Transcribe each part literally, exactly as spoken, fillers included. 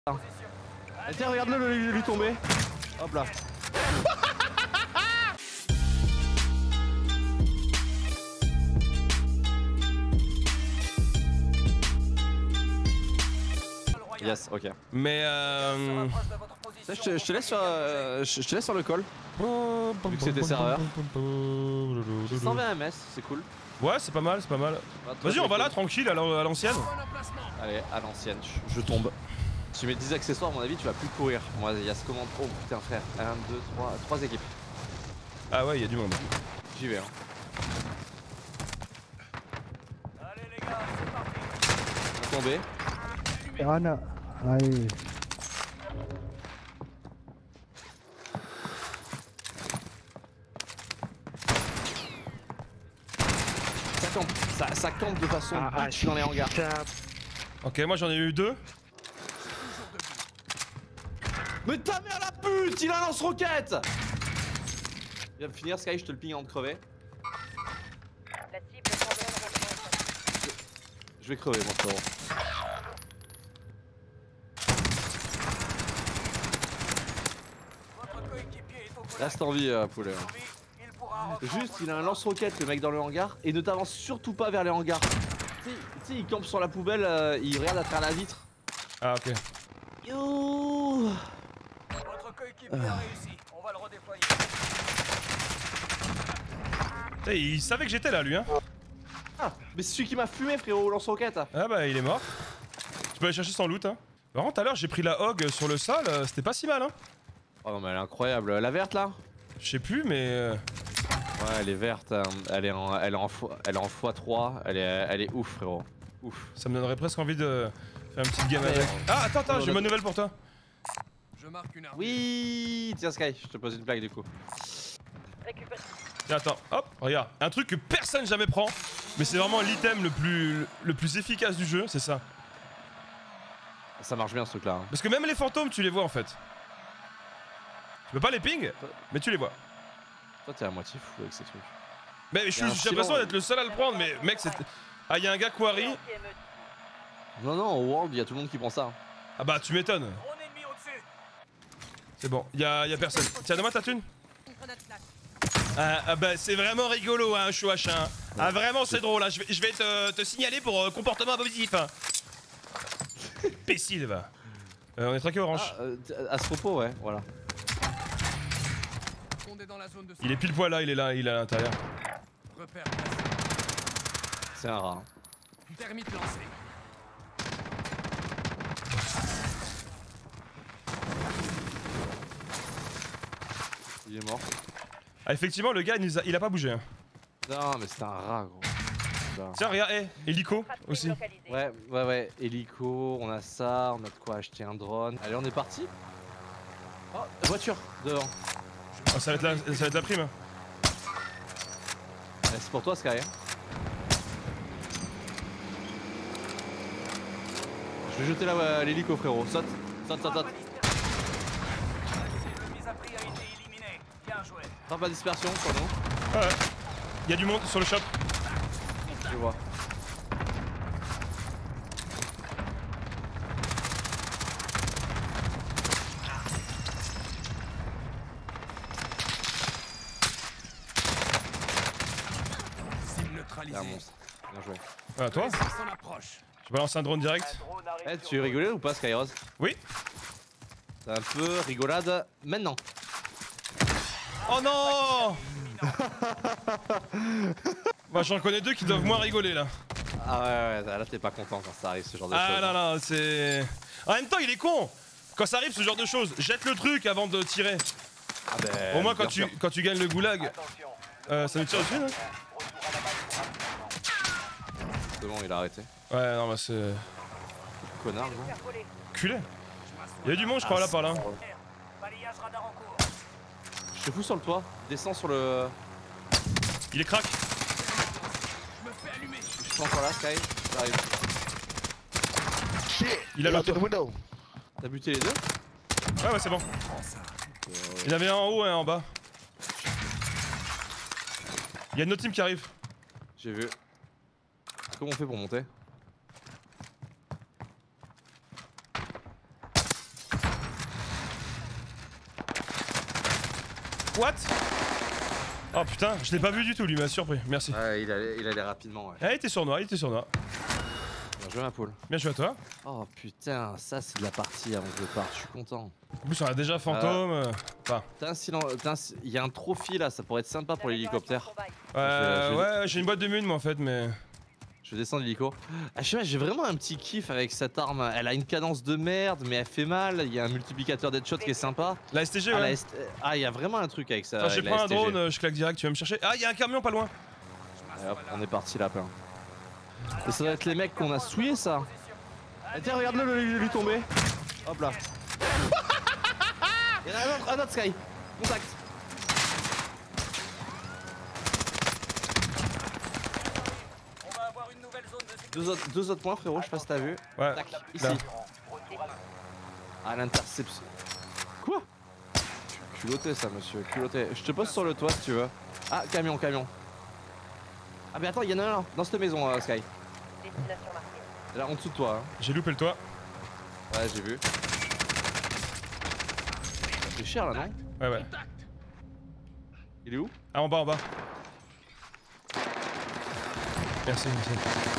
Ah, tiens, regarde-le lui tomber. Hop là. Yes, ok. Mais euh... Ça, je, te, je te laisse sur, euh, je, je te laisse sur le call. Vu que c'était serveur. cent vingt M S, c'est cool. Ouais, c'est pas mal, c'est pas mal. Vas-y, on va là, tranquille, à l'ancienne. Allez, à l'ancienne, je, je tombe. Si tu mets dix accessoires, à mon avis, tu vas plus courir. Moi, il y a ce commande. Oh putain, frère. un, deux, trois, trois équipes. Ah ouais, il y a du monde. J'y vais, hein. Allez, les gars, c'est parti. On va tomber. Ana, allez. Ça campe, ça, ça campe de façon Ah, bitch dans les hangars. Ok, moi j'en ai eu deux. Mais ta mère la pute, il a un lance-roquette. Il va me finir, Sky, je te le ping avant de crever. La cible est probablement. Je vais crever, mon frérot. Votre coéquipier est au courant. Reste en vie, euh, poulet. Il pourra Juste, il a un lance-roquette, le mec dans le hangar, et ne t'avance surtout pas vers les hangars. Tu sais, il campe sur la poubelle, euh, il regarde à travers la vitre. Ah ok. Yo. Votre coéquipier a réussi. On va le redéployer. T'sais, il savait que j'étais là, lui, hein. Ah, mais c'est celui qui m'a fumé, frérot, lance-roquette. Ah bah, il est mort. Tu peux aller chercher son loot, hein. Par contre, tout à l'heure, j'ai pris la hog sur le sol, euh, c'était pas si mal, hein. Oh non, mais elle est incroyable. La verte, là? Je sais plus, mais... Euh... Ouais, elle est verte, euh, elle est en, elle est en, elle est en fois trois, elle est, elle est ouf, frérot. Ouf. Ça me donnerait presque envie de faire une petite game mais avec. on- Ah, attends, attends, on j'ai a- une bonne nouvelle pour toi. Je marque une arme. Oui, tiens, Sky, je te pose une plaque du coup. Récupère. Tiens, attends, hop, regarde. Un truc que personne jamais prend, mais c'est vraiment l'item le plus, le plus efficace du jeu, c'est ça. Ça marche bien ce truc là. Hein. Parce que même les fantômes, tu les vois en fait. Tu peux pas les ping, mais tu les vois. Toi, t'es à moitié fou avec ces trucs. Mais je suis Y a un j'ai l'impression silence. d'être le seul à le prendre, mais mec, c'est. Ah, y'a un gars Quarry. Non, non, au World, il y a tout le monde qui prend ça. Ah bah, tu m'étonnes. Drone ennemi au-dessus. C'est bon, y'a y a personne. Tiens, donne-moi ta thune. Ah, ah bah, c'est vraiment rigolo, hein, Chouach. Hein. Ah, vraiment, c'est drôle. Hein. Je vais, je vais te, te signaler pour euh, comportement abusif. Hein. Pécile, va. Euh, on est traqué orange. Ah, euh, à ce propos, ouais, voilà. On est dans la zone de Il est pile poil là, il est là, il est à l'intérieur. repère. C'est un rat. Thermite lancé. Il est mort. Ah, effectivement, le gars, il, nous a, il a pas bougé. Hein. Non, mais c'est un rat, gros. Putain. Tiens, regarde, hé, hélico aussi. Ouais, ouais, ouais, hélico, on a ça, on a de quoi acheter un drone. Allez, on est parti. Oh, voiture, devant. Ah, ça, va être la, ça va être la prime. Eh, c'est pour toi, Sky. Hein. Je vais jeter la- l'hélico, frérot. Saute, saute, saute, saute. La cible mise à prix a été éliminée. Bien joué. Frappe à dispersion sur nous. Ah ouais. Il y a du monde sur le shop. Je vois. Cible C'est neutralisée. un monstre. Bien joué. Ah, toi Ça s'en approche. Je balance un drone direct. Un drone arrive Eh, sur tu rigolais ou pas, Skyrose? Oui. C'est un peu rigolade maintenant. Oh non. Bah, j'en connais deux qui doivent moins rigoler là. Ah ouais, ouais, là t'es pas content quand ça arrive ce genre de Ah choses. non, non, c'est. En même temps, il est con. Quand ça arrive ce genre de choses, jette le truc avant de tirer. Ah ben, Au moins, quand bien tu, sûr. quand tu gagnes le goulag, Attention. euh, ça nous tire dessus, là. Retour à la base. C'est bon, il a arrêté. Ouais, non, bah c'est. Connard, gros. Culé. Il y a du monde, je crois, là par là. Balayage radar en cours. Je te fous sur le toit. Descends sur le. Il est crack. Je me fais allumer. Je suis encore là, Sky. J'arrive. Il a l'auto. T'as buté les deux? Ouais, ouais, c'est bon. Il y en avait un en haut et un en bas. Il y a une autre team qui arrive. J'ai vu. Comment on fait pour monter? What? Oh putain, je l'ai pas vu du tout, lui m'a surpris, merci. Ouais, il allait, il allait rapidement, ouais. Ah, il était sournois, il était sournois. Bien joué, ma poule. Bien joué à toi. Oh putain, ça c'est de la partie avant que je parte, je suis content. En plus, on a déjà fantôme. Euh... Enfin. T'as un silence. Il y a un trophy là, ça pourrait être sympa pour l'hélicoptère. Euh, je vais- ouais, j'ai une boîte de mun, moi en fait, mais. Je descends l'hélico. Ah, je sais pas, j'ai vraiment un petit kiff avec cette arme. Elle a une cadence de merde, mais elle fait mal. Il y a un multiplicateur d'headshot qui est sympa. La S T G, Ah, ouais. la S- ah, il y a vraiment un truc avec ça. Attends, je avec vais la prendre un S T G. drone, euh, je claque direct, tu vas me chercher. Ah, il y a un camion pas loin. Allez, hop, on est parti là, plein. Et ça doit être les mecs qu'on a souillés, ça. Ah, tiens, regarde-le, le lui tomber. Hop là. Il y en a un autre, un autre Sky. Contact. On va avoir une nouvelle zone de sécurité. Deux autres, deux autres points, frérot, je sais pas si t'as vu. Ouais. Tac, ici. Là. À l'interception. Quoi? Culotté ça, monsieur, culotté. Je te pose sur le toit si tu veux. Ah, camion, camion. Ah, mais attends, il y en a un là, dans cette maison, euh, Sky. Destination marquée. Là, en dessous de toi. Hein. J'ai loupé le toit. Ouais, j'ai vu. C'est cher là, non? Ouais, ouais. Il est où? Ah, en bas, en bas. Merci, merci.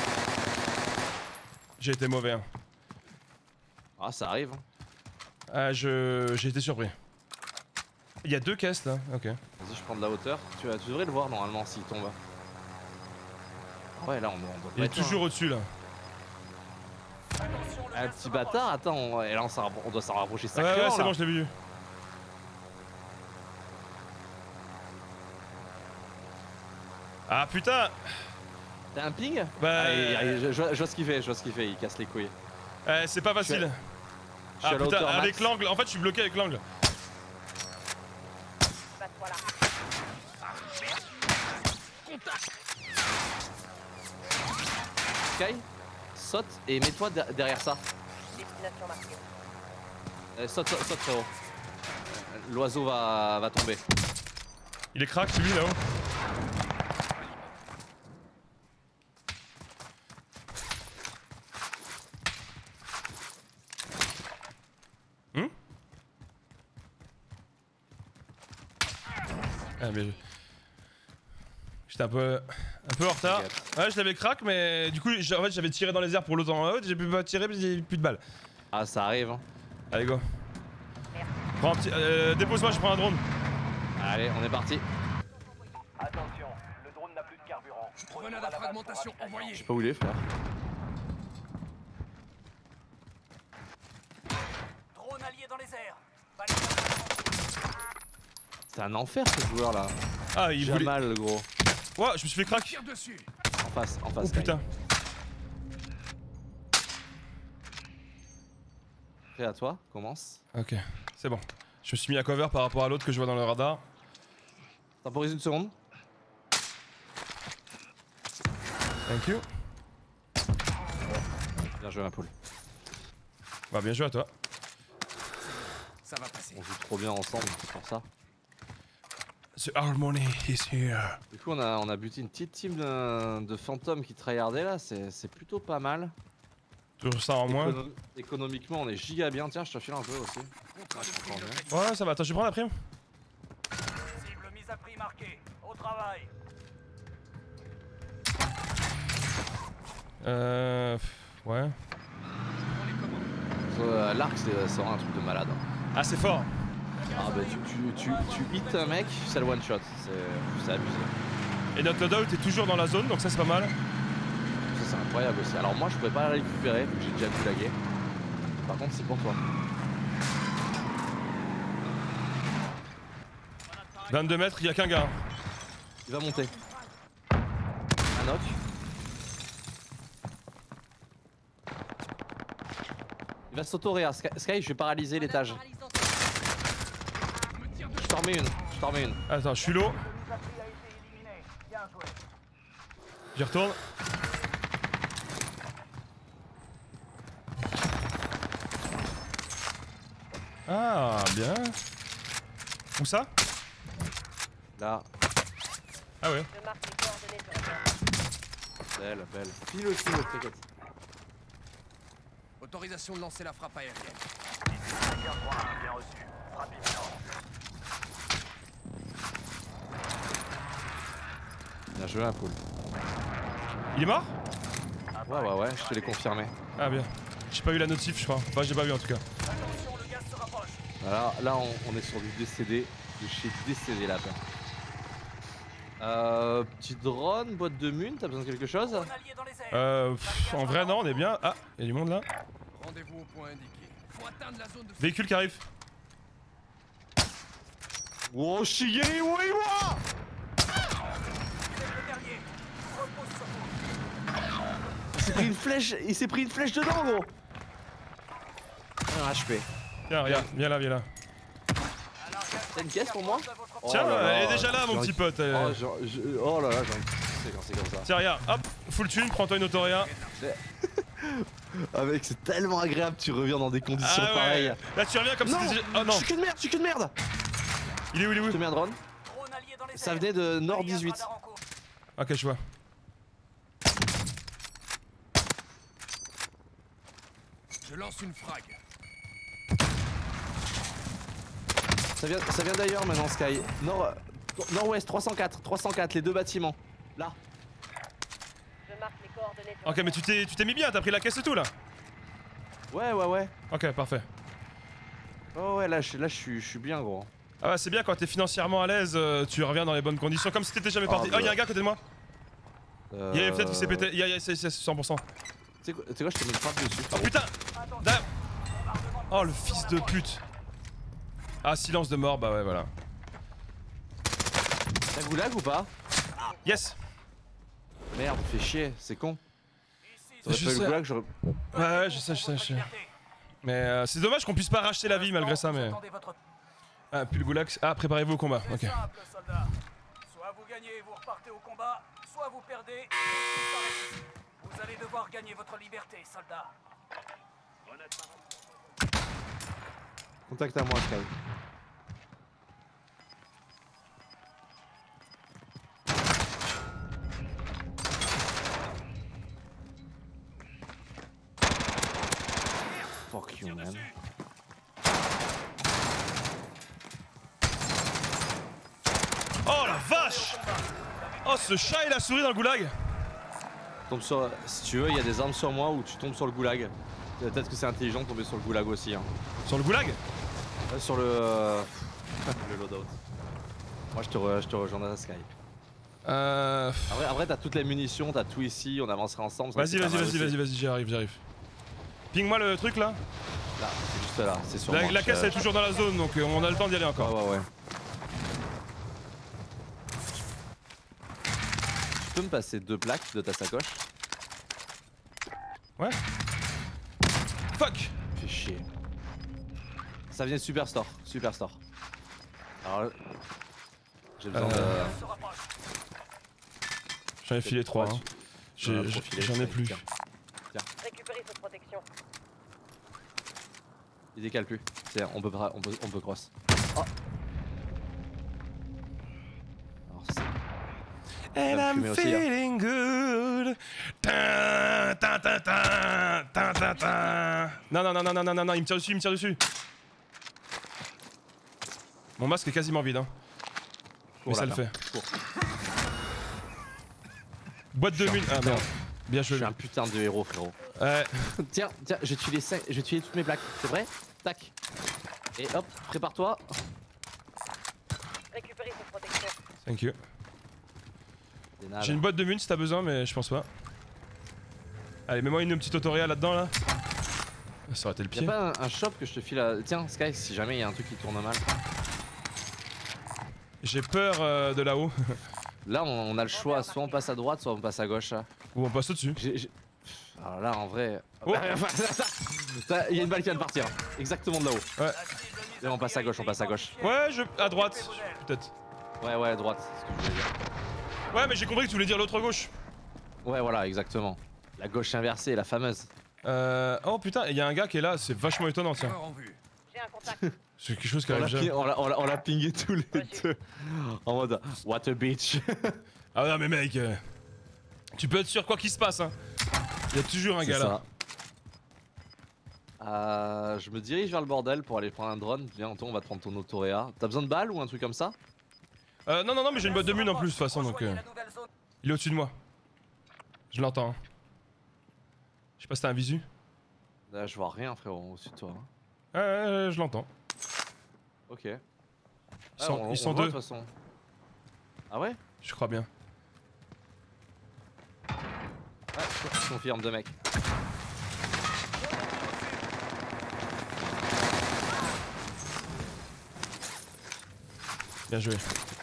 J'ai été mauvais, hein. Ah, ça arrive. Hein. Ah, je. J'ai été surpris. Il y a deux caisses là, ok. Vas-y, je prends de la hauteur. Tu, tu devrais le voir normalement s'il tombe. Ouais, là, on, on doit pas Il est être toujours loin. au-dessus là. Un petit bâtard, attends, on, et là, on, s'en rappro- on doit s'en rapprocher Ouais, sacrément. ouais, c'est là. bon, je l'ai vu. Ah putain! T'as un ping? Bah. Ah, il- il- je, je vois, je vois ce qu'il fait, je vois ce qu'il fait, il casse les couilles. Euh, c'est pas Je suis facile. à- Je suis Ah à la putain, hauteur avec max. l'angle, en fait je suis bloqué avec l'angle. Passe-toi là. Sky, saute et mets-toi de- derrière ça. Destination marquée. Euh, saute, saute, saute, frérot. Euh, L'oiseau va, va tomber. Il est crack celui là-haut. Hmm? Ah mais... J'étais un peu... un peu en retard. T'inquiète. Ouais, je l'avais crack, mais du coup, j'ai- en fait, j'avais tiré dans les airs pour l'autre en haut, j'ai pu pas tirer parce qu'il y avait plus de balles. Ah, ça arrive. Hein. Allez, go. Prends un petit... Euh, dépose-moi, je prends un drone. Allez, on est parti. Attention, le drone n'a plus de carburant. Grenade à fragmentation envoyée. Je sais pas où il est, frère. Drone allié dans les airs. Validation. C'est un enfer ce joueur là. Ah, il voulait... Jamal, le gros. Ouais, je me suis fait crack. Tire dessus. En face, en face. Oh Sky. putain. Prêt à toi, commence. Ok, c'est bon. Je me suis mis à cover par rapport à l'autre que je vois dans le radar. Temporise une seconde. Thank you. Bien joué, ma poule. Bah, bien joué à toi. Ça va passer. On joue trop bien ensemble, c'est pour ça. The harmony is here. Du coup, on a, on a buté une petite team de, de fantômes qui tryhardaient là, c'est c'est plutôt pas mal. Toujours ça en moins. Écono- économiquement, on est giga bien. Tiens, je te file un peu aussi. Ah, je comprends bien. Ouais, ça va. Attends, je vais prendre la prime. Cible mise à prix marquée. Au travail. Euh. pff, Ouais. Euh, L'arc, c'est c'est vraiment un truc de malade. hein. Ah, c'est fort. Ah bah tu, tu, tu, tu hits un mec, c'est le one shot. C'est c'est abusé. Et notre loadout est toujours dans la zone, donc ça, c'est pas mal. Ça, c'est incroyable aussi. Alors, moi, je pouvais pas la récupérer, vu que j'ai déjà tout lagué. Par contre, c'est pour toi. vingt-deux mètres, il y a qu'un gars. Il va monter. Un knock. Il va s'auto-réa. Sky, Sky, je vais paralyser l'étage. Je t'en remets une. Je t'en remets une. Attends, je suis low. Le mise à prix a été éliminé. Bien joué. J'y retourne. Ah, bien. Où ça? Là. Ah ouais. Je marque les coordonnées de la zone. Belle, belle. File-le, file-le, t'inquiète. Autorisation de lancer la frappe aérienne. Bien reçu. Rapidement. joué, un poule. Il est mort? Ouais, ouais, ouais, je te l'ai confirmé. Ah bien. J'ai pas eu la notif, je crois. Enfin, j'ai pas vu en tout cas. Attention, le gaz se rapproche. Alors là, on, on est sur du décédé, de chez décédé là. Euh, petit drone, boîte de mun, t'as besoin de quelque chose? Drone allié dans les airs. Euh, pff, en vrai, non, on est bien. Ah, y'a du monde là. Rendez-vous au point indiqué. Faut atteindre la zone de Véhicule qui arrive. Wow, Shigeri, oui, moi! Le dernier. Repose sur vous. Il s'est pris une flèche, il s'est pris une flèche dedans, gros! Un H P. Tiens, regarde, viens là, viens là. T'as une caisse pour moi? Oh Tiens, là là, elle est déjà là, mon j'ai petit envie- pote. elle- Oh, genre, je- oh là là, j'ai envie de pisser quand c'est comme ça. Tiens, regarde, hop, full thune, prends-toi une autoréa. Ah mec, c'est tellement agréable, tu reviens dans des conditions Ah ouais. pareilles. Là, tu reviens comme si Non, t'étais. Oh je non, suis que de merde, je suis que de merde! il est où, il est Je te où? mets un drone. Drone allié dans les Ça airs. venait de Nord Allié à dix-huit. radar en cours. Ok, je vois. Je lance une frag. Ça vient, ça vient d'ailleurs maintenant, Sky. Nord, Nord-Ouest, trois cent quatre, trois cent quatre, les deux bâtiments. Là. Je marque les coordonnées. sur Ok, le mais tu t'es tu t'es mis bien, t'as pris la caisse et tout là. Ouais, ouais, ouais. Ok, parfait. Oh ouais, là, je, là, je suis, je suis bien, gros. Ah ouais, c'est bien quand t'es financièrement à l'aise, euh, tu reviens dans les bonnes conditions, comme si t'étais jamais Ah, parti. Oh, bah. y'a un gars à côté de moi. Euh... Y'a peut-être qui s'est pété. Y'a, y'a, c'est c'est cent pour cent. Tu sais quoi, tu sais quoi, je te mets une frappe dessus. Oh putain! Da- Oh le fils de pute! Ah, silence de mort, bah ouais, voilà. T'as goulag ou pas? Yes! Merde, fais chier, c'est con. Ici, T'aurais Je pas eu sais. le goulag, j'aurais. Ouais, ouais, je sais, je sais, je sais. Mais euh, c'est dommage qu'on puisse pas racheter la vie malgré ça, mais. Attendez votre Ah, puis le goulag. c'est- Ah, préparez-vous au combat, C'est ok. simple, soldat. Soit vous gagnez et vous repartez au combat, soit vous perdez et tout s'arrête ici. Vous allez devoir gagner votre liberté, soldat. Contacte à moi, Sky. Fuck you, man. Oh la vache! Oh, ce chat et la souris dans le goulag! Tombe sur... Si tu veux, il y a des armes sur moi ou tu tombes sur le goulag. Peut-être que c'est intelligent de tomber sur le goulag aussi. Hein. Sur le goulag? Euh, sur le. euh, le loadout. Moi je te, re... je te rejoindrai à Sky. Euh. Après, après t'as toutes les munitions, t'as tout ici, on avancera ensemble. ça, Vas-y, c'est pas vas-y, mal vas-y, aussi. vas-y, vas-y, j'y arrive, j'y arrive. Ping-moi le truc là. Là, c'est juste là, c'est sur La, moi. la je- caisse elle est toujours dans la zone donc euh, on a le temps d'y aller Ouais, encore. ouais, ouais. Tu peux me passer deux plaques de ta sacoche? Ouais. Fuck! Fais chier. Ça vient de Superstore, Superstore. Alors, j'ai besoin Euh. Se rapproche. J'en ai filé trois. trois, Hein. tu- on a J'ai- profilé, J'en ai ça, plus. tiens. Récupérez cette protection. Il décale plus. C'est, on peut, pas- on peut, on peut cross. Oh. Alors, c'est- And va me I'm fumer aussi, hein. feeling good. Tin, tin, tin, tin, tin, tin, tin. Non, non, non, non, non, non, non, non, il me tire dessus, il me tire dessus. Mon masque est quasiment vide, hein. Mais Cours, ça le lapin. fait. Cours. Boîte de mine. Ah merde. Bien Je joué. suis un putain de héros, frérot. Ouais. Tiens, tiens, je vais tuer les cinq, je vais tuer toutes mes plaques. C'est vrai? Tac. Et hop, prépare-toi. Récupérez cette protection. Thank you. Des nabs. J'ai une boîte de mine si t'as besoin, mais je pense pas. Allez, mets-moi une petite autoréa là-dedans là. Ça aurait été le Y'a pied. pas un, un shop que je te file à... Tiens, Sky, si jamais il y a un truc qui tourne mal. J'ai peur euh, de là-haut. Là, on, on a le choix, soit on passe à droite, soit on passe à gauche. là. Ou on passe au-dessus. J'ai- j'ai- Alors là, en vrai... Oh. Ça, il y a une balle qui vient de partir. Exactement de là-haut. Ouais. Et on passe à gauche, on passe à gauche. Ouais, je. À droite. Peut-être. Ouais, ouais, droite, c'est ce que je voulais dire. Ouais, mais j'ai compris que tu voulais dire l'autre gauche. Ouais, voilà, exactement. La gauche inversée, la fameuse. Euh. Oh putain, il y a un gars qui est là, c'est vachement étonnant, tiens. Corps en vue. J'ai un contact. C'est quelque chose qui On arrive l'a jamais. pi- on l'a- on l'a- on l'a pingé tous les Vas-y. deux. En mode, what a bitch. Ah non, mais mec. euh, Tu peux être sûr quoi qu'il se passe, hein. Il y a toujours un C'est gars là. ça. Euh, je me dirige vers le bordel pour aller prendre un drone. Viens, Anton, on va te prendre ton autoréa. T'as besoin de balles ou un truc comme ça? Euh, non, non, non, mais j'ai une boîte de mine en plus de toute façon donc. euh. Rejoignez la nouvelle zone. Il est au-dessus de moi. Je l'entends. Hein. Je sais pas si t'as un visu. Là, je vois rien, frérot, au-dessus de toi. Hein. Ouais, ouais, ouais, je l'entends. Ok. Ils Ah, sont, on- ils on sont voit, deux. de toute façon. Ah ouais? Je crois bien. Ouais, je confirme, deux mecs. Bien joué.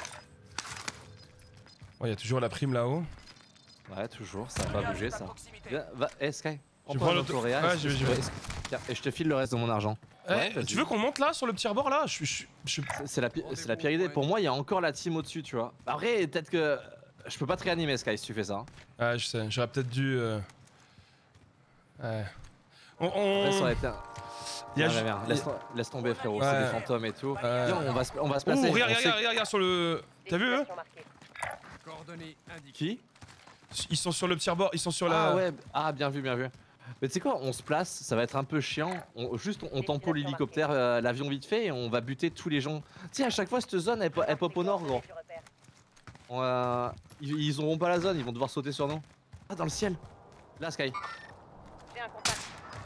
Ouais, il y a toujours la prime là-haut. Ouais, toujours, ça va pas bouger ça. Proximité. Viens, va, hey Sky, Je prends-toi prends un l'auto- Floréal. Ouais, je vais, je vais. Tiens, et je te file le reste de mon argent. Eh, Ouais, vas-y. tu veux qu'on monte là sur le petit rebord là? Je suis. Je, je- C'est- C'est la, pi- c'est la pire idée. Pour moi, il y a encore la team au-dessus, tu vois. Après, peut-être que. Je peux pas te réanimer, Sky, si tu fais ça. hein. Ouais, je sais. J'aurais peut-être dû. euh, Ouais. On. on... Après, ça aurait été un- Il y a Viens, ju- viens, viens. Laisse, laisse tomber, frérot. Ouais. C'est des fantômes et tout. Ouais. Viens, on va, se- on va se Ouh, placer. regarde, On regarde, sait- regarde, regarde sur le. T'as vu eux? Destination marquée. Coordonnées indiquées. Qui? Ils sont sur le petit rebord. Ils sont sur la. Ah ouais, ah bien vu, bien vu. Mais tu sais quoi, on se place, ça va être un peu chiant. On, juste, on, on tempo l'hélicoptère, euh, l'avion vite fait et on va buter tous les gens. Tu sais, à chaque fois, cette zone, elle, po- elle pop au nord, gros. Je repère. On, euh, ils, ils auront pas la zone, ils vont devoir sauter sur nous. Ah, dans le ciel. Là, Sky. J'ai un contact.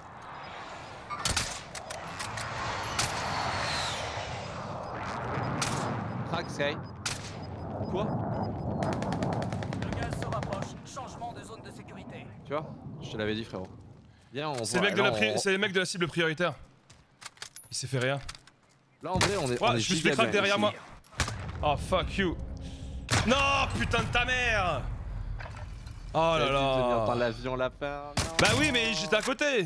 Crac, Sky. Quoi? Le gaz se rapproche. Changement de zone de sécurité. Tu vois? Je te l'avais dit, frérot. Viens, on C'est voit- les mecs de là, la pri- on- c'est les mecs de la cible prioritaire. Il s'est fait rien. Là, en vrai, on est. Ouais, on est je me suis giga fait crack bien derrière ici. moi. Oh fuck you. Non, putain de ta mère. Oh là T'avais dû tenir là. par l'avion, lapin. Non. Bah oui, mais j'étais à côté.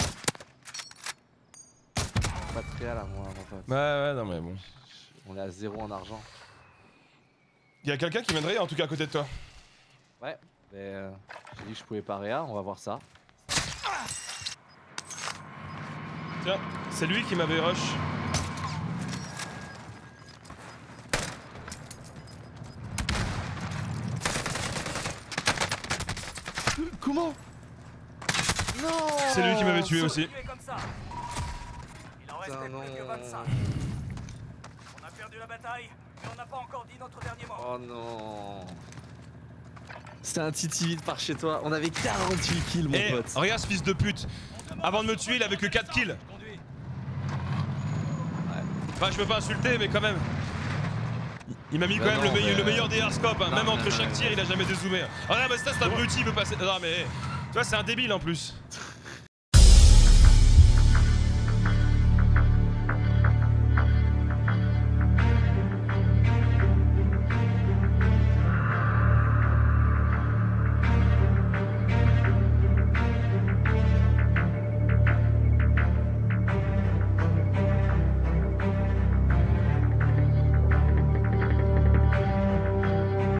Pas de réel à moi, mon pote. Ouais, ouais, non mais bon. On est à zéro en argent. Y'a quelqu'un qui viendrait en tout cas à côté de toi. Ouais, mais euh, j'ai dit que je pouvais pas réa, on va voir ça. Tiens, c'est lui qui m'avait rush. Comment? Non! C'est lui qui m'avait tué aussi. Continuez comme ça. Il en restait Putain, plus que non. vingt-cinq. On a perdu la bataille, mais on n'a pas encore dit notre dernier mot. Oh non! C'était un titi vite par chez toi. On avait quarante-huit kills, mon Eh, pote. regarde ce fils de pute. Avant de me tuer, il avait que quatre kills. Enfin, je peux pas insulter, mais quand même. Il- Il m'a mis Bah quand même non, le, meille- mais- le meilleur des airscopes, hein. Non, même mais- entre chaque tir, il a jamais dézoomé. Ah ouais, mais ça, c'est un abruti, il veut passer. Non, mais. Tu vois, c'est un débile en plus.